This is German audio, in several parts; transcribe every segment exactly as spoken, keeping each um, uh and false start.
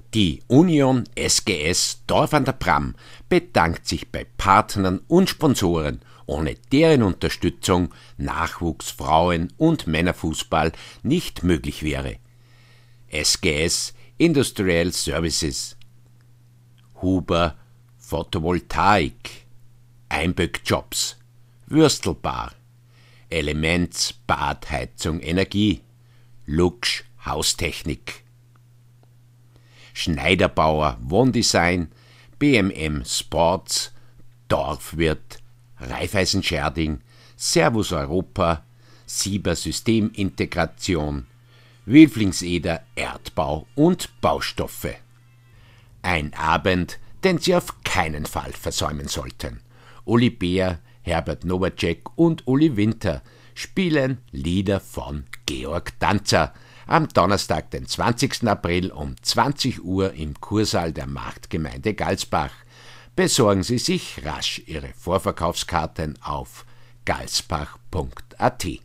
Die Union S G S Dorf an der Bram bedankt sich bei Partnern und Sponsoren, ohne deren Unterstützung Nachwuchs-, Frauen- und Männerfußball nicht möglich wäre. S G S Industrial Services, Huber Photovoltaik, Einböck Jobs, Würstelbar, Elements Bad Heizung Energie, Lux Haustechnik, Schneiderbauer Wohndesign, B M M Sports, Dorfwirt, Raiffeisen Scherding, Servus Europa, Sieber Systemintegration, Wilflingseder Erdbau und Baustoffe. Ein Abend, den Sie auf keinen Fall versäumen sollten. Uli Beer, Herbert Nowacek und Uli Winter spielen Lieder von Georg Danzer am Donnerstag, den zwanzigsten April um zwanzig Uhr im Kursaal der Marktgemeinde Galsbach. Besorgen Sie sich rasch Ihre Vorverkaufskarten auf galsbach punkt a t.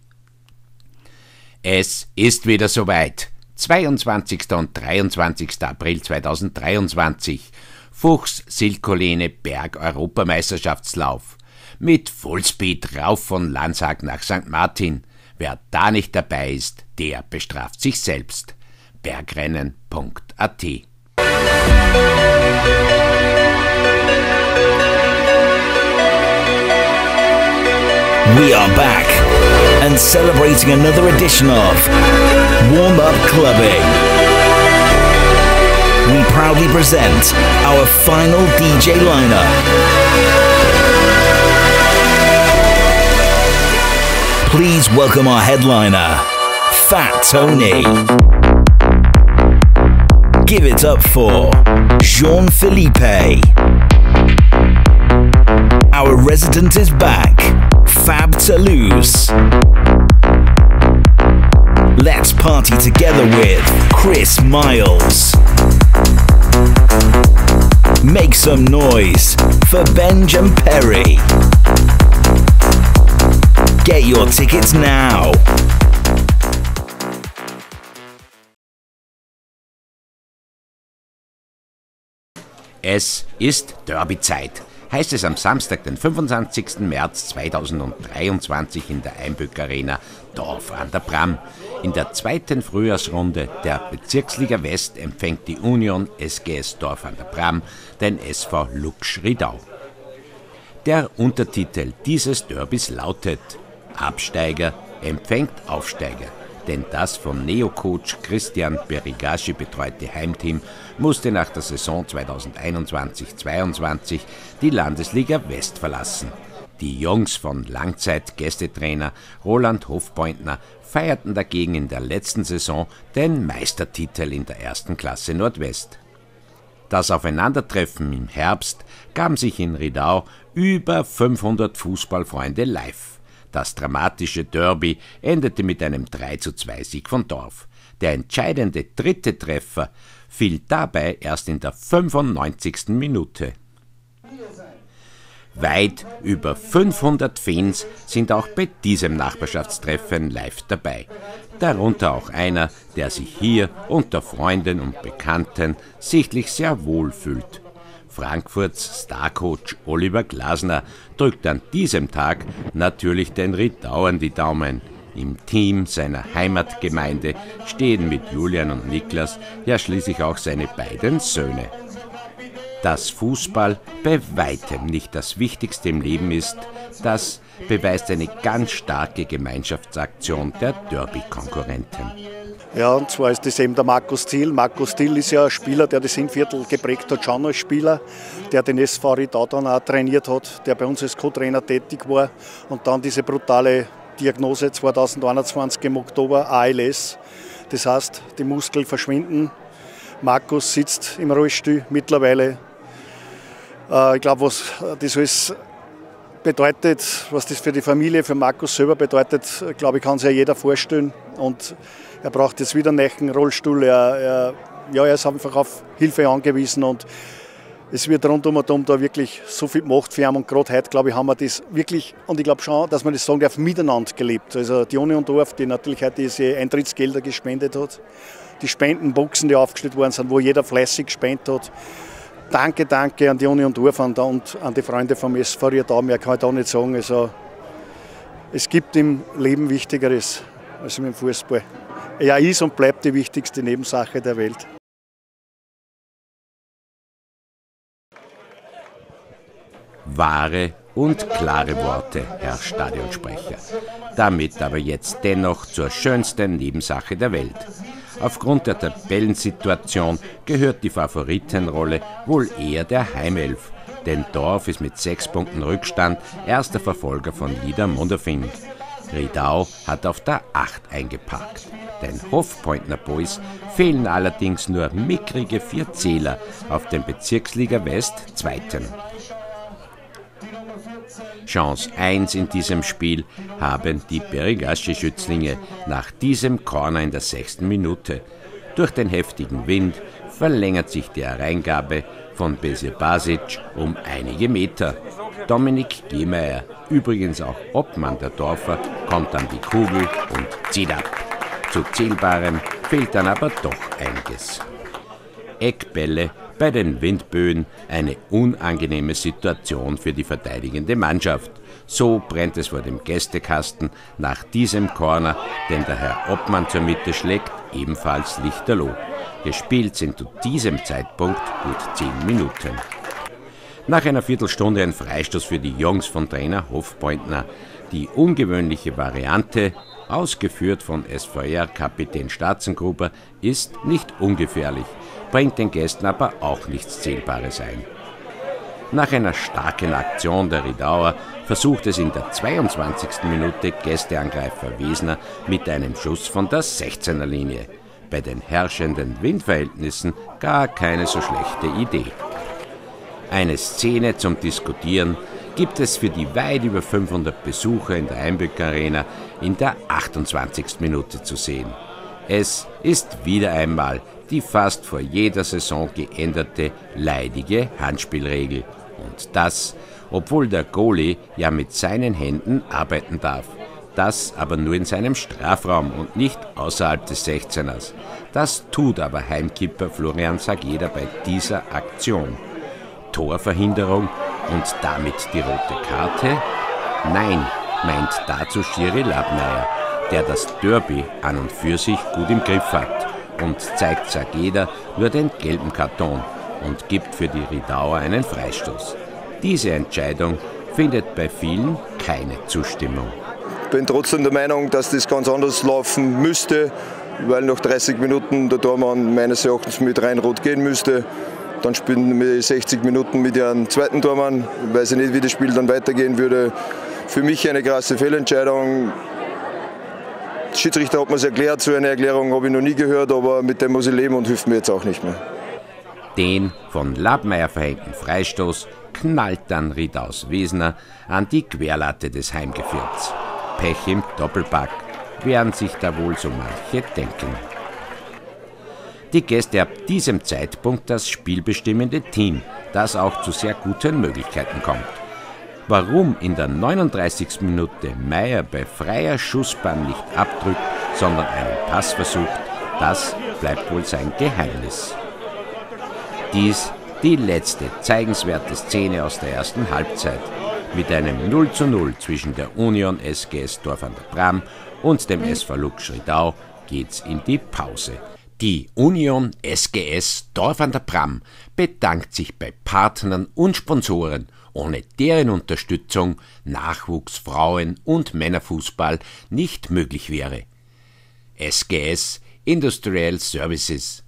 Es ist wieder soweit. zweiundzwanzigsten und dreiundzwanzigsten April zweitausenddreiundzwanzig. Fuchs Silkolene Berg Europameisterschaftslauf. Mit Fullspeed rauf von Landshag nach Sankt Martin. Wer da nicht dabei ist, der bestraft sich selbst. bergrennen punkt a t. We are back and celebrating another edition of Warm Up Clubbing. We proudly present our final D J lineup. Please welcome our headliner, Fat Tony. Give it up for Jean-Philippe. Our resident is back, Fab Toulouse. Let's party together with Chris Miles. Make some noise for Benjamin Perry. Get your tickets now. Es ist Derbyzeit, heißt es am Samstag, den fünfundzwanzigsten März zweitausenddreiundzwanzig in der Einböck Arena Dorf an der Bram. In der zweiten Frühjahrsrunde der Bezirksliga West empfängt die Union S G S Dorf an der Bram den S V Lux Riedau. Der Untertitel dieses Derbys lautet: Absteiger empfängt Aufsteiger. Denn das von Neocoach Christian Berigaschi betreute Heimteam musste nach der Saison zweitausendeinundzwanzig zweiundzwanzig die Landesliga West verlassen. Die Jungs von Langzeit-Gästetrainer Roland Hofpointner feierten dagegen in der letzten Saison den Meistertitel in der ersten Klasse Nordwest. Das Aufeinandertreffen im Herbst gaben sich in Riedau über fünfhundert Fußballfreunde live. Das dramatische Derby endete mit einem drei zu zwei Sieg von Dorf. Der entscheidende dritte Treffer fiel dabei erst in der fünfundneunzigsten Minute. Weit über fünfhundert Fans sind auch bei diesem Nachbarschaftstreffen live dabei. Darunter auch einer, der sich hier unter Freunden und Bekannten sichtlich sehr wohl fühlt. Frankfurts Starcoach Oliver Glasner drückt an diesem Tag natürlich den Riedauern die Daumen. Im Team seiner Heimatgemeinde stehen mit Julian und Niklas ja schließlich auch seine beiden Söhne. Dass Fußball bei weitem nicht das Wichtigste im Leben ist, das beweist eine ganz starke Gemeinschaftsaktion der Derby-Konkurrenten. Ja, und zwar ist das eben der Markus Thiel. Markus Thiel ist ja ein Spieler, der das Innviertel geprägt hat, schon als Spieler, der den S V Riedau dann auch trainiert hat, der bei uns als Co-Trainer tätig war und dann diese brutale Diagnose zweitausendeinundzwanzig im Oktober, A L S. Das heißt, die Muskeln verschwinden. Markus sitzt im Rollstuhl mittlerweile. Äh, ich glaube, was das alles bedeutet, was das für die Familie, für Markus selber bedeutet, glaube ich, kann sich ja jeder vorstellen. Und er braucht jetzt wieder einen neuen Rollstuhl. Er, er, ja, er ist einfach auf Hilfe angewiesen und es wird rundum und um da wirklich so viel gemacht für ihn. Und gerade heute, glaube ich, haben wir das wirklich, und ich glaube schon, dass man das sagen darf, miteinander gelebt. Also die Union Dorf, die natürlich heute diese Eintrittsgelder gespendet hat, die Spendenboxen, die aufgestellt worden sind, wo jeder fleißig gespendet hat. Danke, danke an die Union Dorfand und an die Freunde vom S V Riedau. Mehr kann ich da nicht sagen. Also, es gibt im Leben Wichtigeres als im Fußball. Er ist und bleibt die wichtigste Nebensache der Welt. Wahre und klare Worte, Herr Stadionsprecher. Damit aber jetzt dennoch zur schönsten Nebensache der Welt. Aufgrund der Tabellensituation gehört die Favoritenrolle wohl eher der Heimelf, denn Dorf ist mit sechs Punkten Rückstand erster Verfolger von Liedermonderfing. Riedau hat auf der acht eingepackt. Den Hofpointner Boys fehlen allerdings nur mickrige vier Zähler auf den Bezirksliga West Zweiten. Chance eins in diesem Spiel haben die Berigaschi-Schützlinge nach diesem Corner in der sechsten Minute. Durch den heftigen Wind verlängert sich die Hereingabe von Besir Basic um einige Meter. Dominik Gehmeier, übrigens auch Obmann der Dorfer, kommt an die Kugel und zieht ab. Zu Zählbarem fehlt dann aber doch einiges. Eckbälle bei den Windböen, eine unangenehme Situation für die verteidigende Mannschaft. So brennt es vor dem Gästekasten nach diesem Corner, den der Herr Obmann zur Mitte schlägt, ebenfalls lichterloh. Gespielt sind zu diesem Zeitpunkt gut zehn Minuten. Nach einer Viertelstunde ein Freistoß für die Jungs von Trainer Hofpointner. Die ungewöhnliche Variante, ausgeführt von S V R-Kapitän Statzengruber, ist nicht ungefährlich, bringt den Gästen aber auch nichts Zählbares ein. Nach einer starken Aktion der Riedauer versucht es in der zweiundzwanzigsten Minute Gästeangreifer Wesner mit einem Schuss von der sechzehner Linie. Bei den herrschenden Windverhältnissen gar keine so schlechte Idee. Eine Szene zum Diskutieren gibt es für die weit über fünfhundert Besucher in der Einbücker Arena in der achtundzwanzigsten Minute zu sehen. Es ist wieder einmal die fast vor jeder Saison geänderte leidige Handspielregel. Und das, obwohl der Goalie ja mit seinen Händen arbeiten darf. Das aber nur in seinem Strafraum und nicht außerhalb des sechzehners. Das tut aber Heimkeeper Florian Sageda bei dieser Aktion. Torverhinderung und damit die rote Karte? Nein, meint dazu Schiri Labmeier, der das Derby an und für sich gut im Griff hat, und zeigt Sageda nur den gelben Karton und gibt für die Riedauer einen Freistoß. Diese Entscheidung findet bei vielen keine Zustimmung. Ich bin trotzdem der Meinung, dass das ganz anders laufen müsste, weil nach dreißig Minuten der Tormann meines Erachtens mit rein rot gehen müsste. Dann spielen wir sechzig Minuten mit einem zweiten Tormann. Ich weiß nicht, wie das Spiel dann weitergehen würde. Für mich eine krasse Fehlentscheidung. Der Schiedsrichter hat mir es erklärt, so eine Erklärung habe ich noch nie gehört, aber mit dem muss ich leben und hilft mir jetzt auch nicht mehr. Den von Labmeier verhängten Freistoß knallt dann Riedaus Wesner an die Querlatte des Heimgevierts. Pech im Doppelpack, werden sich da wohl so manche denken. Die Gäste ab diesem Zeitpunkt das spielbestimmende Team, das auch zu sehr guten Möglichkeiten kommt. Warum in der neununddreißigsten Minute Meier bei freier Schussbahn nicht abdrückt, sondern einen Pass versucht, das bleibt wohl sein Geheimnis. Dies die letzte zeigenswerte Szene aus der ersten Halbzeit. Mit einem null zu null zwischen der Union S G S Dorf an der Bram und dem S V Lugsch Riedau geht's in die Pause. Die Union S G S Dorf an der Bram bedankt sich bei Partnern und Sponsoren, ohne deren Unterstützung Nachwuchs-, Frauen- und Männerfußball nicht möglich wäre. S G S Industrial Services,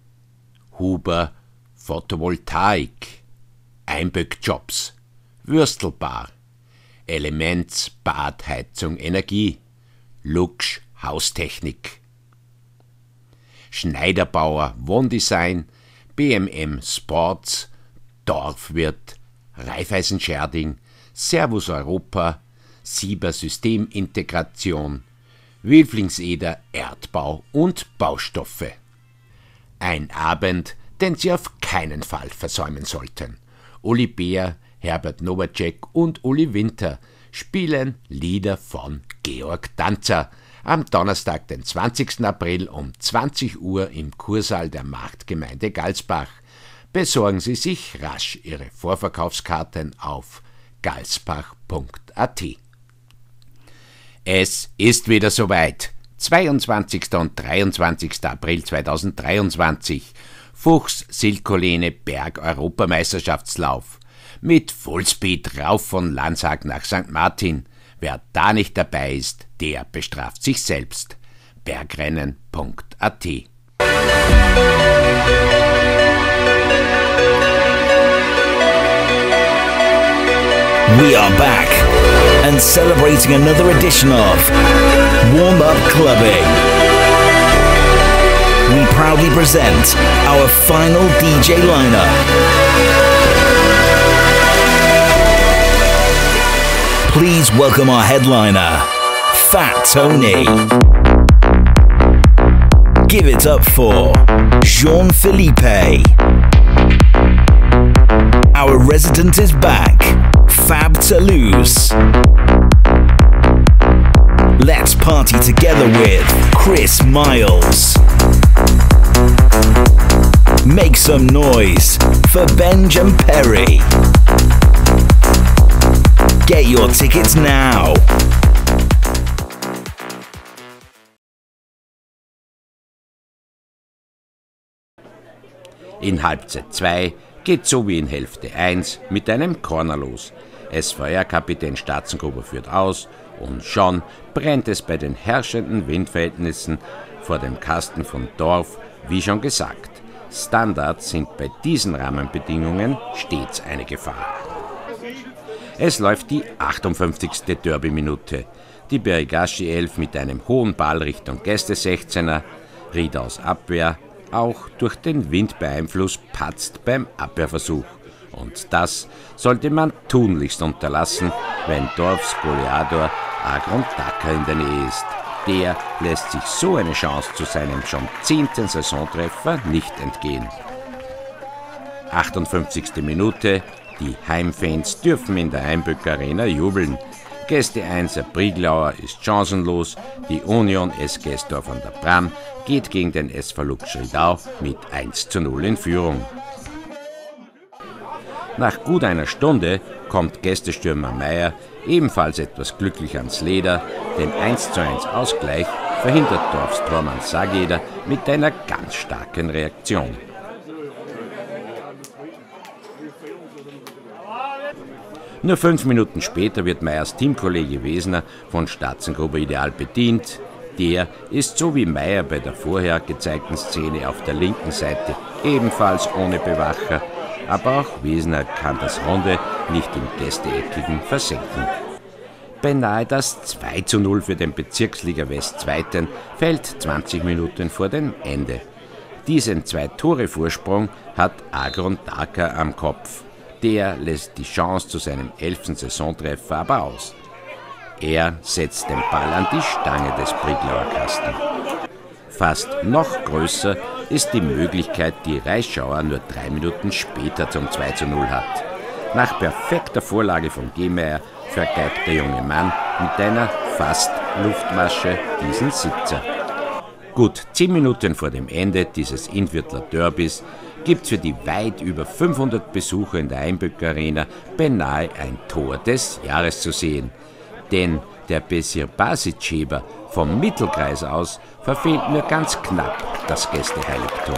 Huber Photovoltaik, Einböck Jobs, Würstelbar, Elements Bad Heizung Energie, Lugsch Haustechnik, Schneiderbauer Wohndesign, B M M Sports, Dorfwirt, Raiffeisen Scherding, Servus Europa, Sieber Systemintegration, Wilflingseder Erdbau und Baustoffe. Ein Abend, den Sie auf keinen Fall versäumen sollten. Uli Beer, Herbert Nowacek und Uli Winter spielen Lieder von Georg Danzer. Am Donnerstag, den zwanzigsten April um zwanzig Uhr im Kursaal der Marktgemeinde Galsbach. Besorgen Sie sich rasch Ihre Vorverkaufskarten auf galsbach punkt a t. Es ist wieder soweit. zweiundzwanzigsten und dreiundzwanzigsten April zweitausenddreiundzwanzig. Fuchs Silkolene Berg Europameisterschaftslauf. Mit Fullspeed rauf von Landshag nach Sankt Martin. Wer da nicht dabei ist, der bestraft sich selbst. bergrennen punkt a t. We are back and celebrating another edition of Warm Up Clubbing. We proudly present our final D J lineup. Please welcome our headliner, Fat Tony. Give it up for Jean-Philippe. Our resident is back, Fab Toulouse. Let's party together with Chris Miles. Make some noise for Benjamin Perry. Get your tickets now. In Halbzeit zwei geht so wie in Hälfte eins mit einem Corner los. S V R-Kapitän Statzengruber führt aus und schon brennt es bei den herrschenden Windverhältnissen vor dem Kasten von Dorf, wie schon gesagt. Standards sind bei diesen Rahmenbedingungen stets eine Gefahr. Es läuft die achtundfünfzigste Derby-Minute. Die Berigashi-Elf mit einem hohen Ball Richtung Gäste-sechzehner, Riedaus Abwehr, auch durch den Windbeeinfluss patzt beim Abwehrversuch. Und das sollte man tunlichst unterlassen, wenn Dorfs Goleador Agron Dacker in der Nähe ist. Der lässt sich so eine Chance zu seinem schon zehnten Saisontreffer nicht entgehen. achtundfünfzigste Minute. Die Heimfans dürfen in der Einböcker Arena jubeln. Gäste Einser Priglauer ist chancenlos. Die Union S G Estorf an der Bram geht gegen den S V Lux Schriedau mit eins zu null in Führung. Nach gut einer Stunde kommt Gästestürmer Meier ebenfalls etwas glücklich ans Leder. Den eins zu eins Ausgleich verhindert Dorfs Tormann Sageder mit einer ganz starken Reaktion. Nur fünf Minuten später wird Meiers Teamkollege Wesner von Statzengruber Ideal bedient. Der ist so wie Meier bei der vorher gezeigten Szene auf der linken Seite ebenfalls ohne Bewacher, aber auch Wesner kann das Runde nicht im Gästeeckigen versenken. Beinahe das zwei zu null für den Bezirksliga West Zweiten fällt zwanzig Minuten vor dem Ende. Diesen Zwei-Tore-Vorsprung hat Agron Dacker am Kopf. Der lässt die Chance zu seinem elften Saisontreffer aber aus. Er setzt den Ball an die Stange des Priglauer Kasten. Fast noch größer ist die Möglichkeit, die Reischauer nur drei Minuten später zum zwei zu null hat. Nach perfekter Vorlage von Gehmeier vergeigt der junge Mann mit einer fast Luftmasche diesen Sitzer. Gut zehn Minuten vor dem Ende dieses Innviertler Derbys gibt es für die weit über fünfhundert Besucher in der Einböcker Arena beinahe ein Tor des Jahres zu sehen. Denn der Besir Basic-Heber vom Mittelkreis aus verfehlt nur ganz knapp das Gästeheiligtum.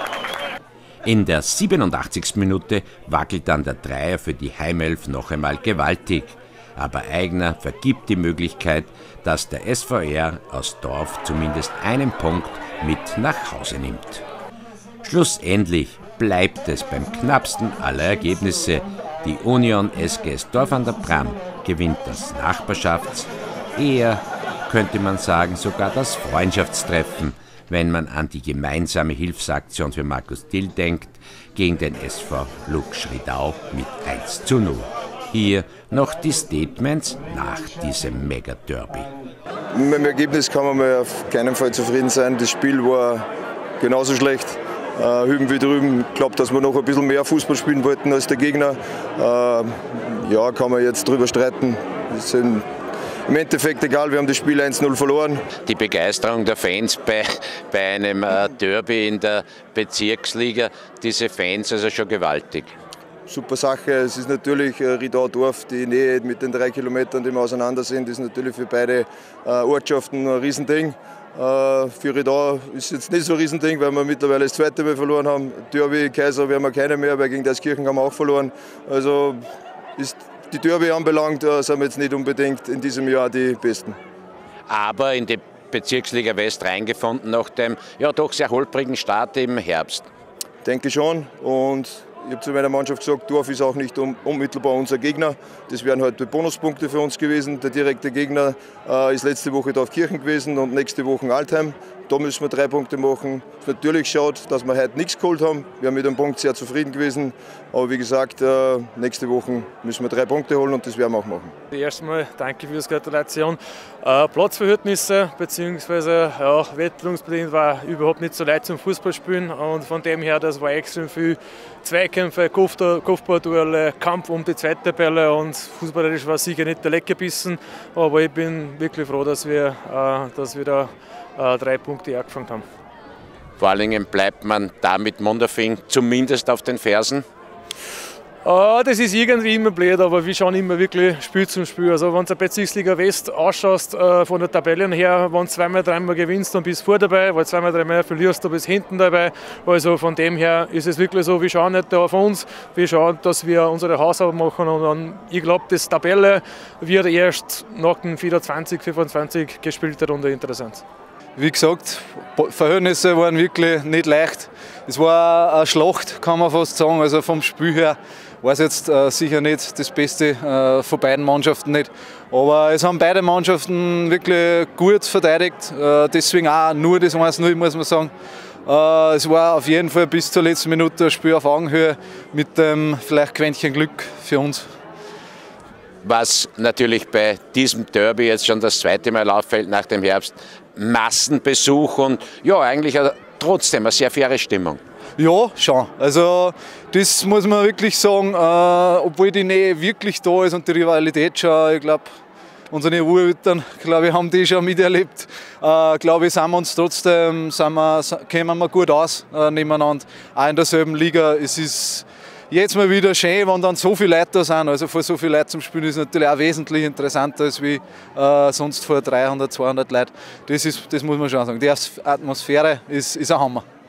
In der siebenundachtzigsten Minute wackelt dann der Dreier für die Heimelf noch einmal gewaltig. Aber Aigner vergibt die Möglichkeit, dass der S V R aus Dorf zumindest einen Punkt mit nach Hause nimmt. Schlussendlich bleibt es beim knappsten aller Ergebnisse. Die Union S G Estorf an der Bram gewinnt das Nachbarschafts-, eher könnte man sagen sogar das Freundschaftstreffen, wenn man an die gemeinsame Hilfsaktion für Markus Dill denkt, gegen den S V Lux Schriedau mit eins zu null. Hier noch die Statements nach diesem Mega-Derby. Mit dem Ergebnis kann man mal auf keinen Fall zufrieden sein. Das Spiel war genauso schlecht. Äh, hüben wie drüben. Ich glaube, dass wir noch ein bisschen mehr Fußball spielen wollten als der Gegner. Äh, ja, kann man jetzt drüber streiten. Es sind im Endeffekt egal, wir haben das Spiel eins null verloren. Die Begeisterung der Fans bei, bei einem äh, Derby in der Bezirksliga, diese Fans also schon gewaltig. Super Sache. Es ist natürlich äh, Riedau-Dorf, die Nähe mit den drei Kilometern, die wir auseinander sind, ist natürlich für beide äh, Ortschaften ein Riesending. Äh, für Riedau ist es jetzt nicht so ein Riesending, weil wir mittlerweile das zweite Mal verloren haben. Derby, Kaiser, wir haben keine mehr, weil gegen Deiskirchen haben wir auch verloren. Also ist die Derby anbelangt, äh, sind wir jetzt nicht unbedingt in diesem Jahr die Besten. Aber in die Bezirksliga West reingefunden nach dem ja doch sehr holprigen Start im Herbst. Denke schon. Und ich habe zu meiner Mannschaft gesagt, Dorf ist auch nicht unmittelbar unser Gegner. Das wären halt Bonuspunkte für uns gewesen. Der direkte Gegner äh, ist letzte Woche Dorfkirchen gewesen und nächste Woche Altheim. Da müssen wir drei Punkte machen. Es ist natürlich schaut, dass wir heute nichts geholt haben. Wir haben mit dem Punkt sehr zufrieden gewesen. Aber wie gesagt, äh, nächste Woche müssen wir drei Punkte holen und das werden wir auch machen. Erstmal danke für die Gratulation. Äh, Platzverhältnisse bzw. Ja, wettrungsbedingt war überhaupt nicht so leicht zum Fußballspielen. Und von dem her, das war extrem viel Zweikämpfe, Kopfballduelle, Kampf um die zweite Tabelle und fußballerisch war sicher nicht der Leckerbissen. Aber ich bin wirklich froh, dass wir, äh, dass wir da äh, drei Punkte angefangen haben. Vor allen Dingen bleibt man da mit Monderfing zumindest auf den Fersen. Uh, das ist irgendwie immer blöd, aber wir schauen immer wirklich Spiel zum Spiel. Also wenn du Bezirksliga West ausschaust, uh, von der Tabelle her, wenn du zweimal, dreimal gewinnst, dann bist du vor dabei, wenn du zweimal, dreimal verlierst, dann bist du hinten dabei. Also von dem her ist es wirklich so, wir schauen nicht auf uns, wir schauen, dass wir unsere Hausarbeit machen und dann, ich glaube, das Tabelle wird erst nach dem vierundzwanzig, fünfundzwanzig gespielten Runde interessant. Wie gesagt, Verhältnisse waren wirklich nicht leicht. Es war eine Schlacht, kann man fast sagen. Also vom Spiel her war es jetzt äh, sicher nicht das Beste äh, von beiden Mannschaften nicht. Aber es haben beide Mannschaften wirklich gut verteidigt. Äh, deswegen auch nur das eins null, muss man sagen. Äh, es war auf jeden Fall bis zur letzten Minute ein Spiel auf Augenhöhe mit dem vielleicht Quäntchen Glück für uns. Was natürlich bei diesem Derby jetzt schon das zweite Mal auffällt nach dem Herbst, Massenbesuch und ja, eigentlich trotzdem eine sehr faire Stimmung. Ja, schon. Also das muss man wirklich sagen, äh, obwohl die Nähe wirklich da ist und die Rivalität schon, ich glaube, unsere Ureltern, glaube ich, haben die schon miterlebt. Äh, glaube ich, sind wir uns trotzdem, sind wir, kommen wir gut aus äh, nebeneinander, auch in derselben Liga. Es ist jetzt mal wieder schön, wenn dann so viele Leute da sind. Also vor so vielen Leuten zum Spielen ist natürlich auch wesentlich interessanter als wie äh, sonst vor dreihundert, zweihundert Leuten. Das, ist, das muss man schon sagen. Die Atmosphäre ist, ist ein Hammer.